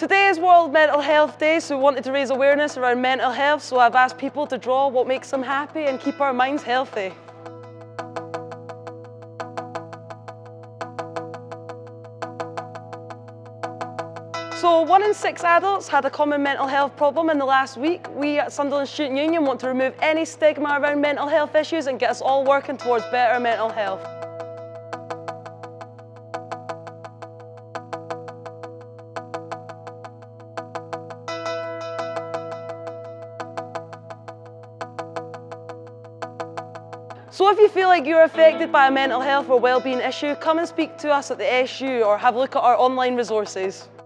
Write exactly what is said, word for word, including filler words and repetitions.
Today is World Mental Health Day, so we wanted to raise awareness around mental health, so I've asked people to draw what makes them happy and keep our minds healthy. So one in six adults had a common mental health problem in the last week. We at Sunderland Student Union want to remove any stigma around mental health issues and get us all working towards better mental health. So if you feel like you're affected by a mental health or wellbeing issue, come and speak to us at the S U or have a look at our online resources.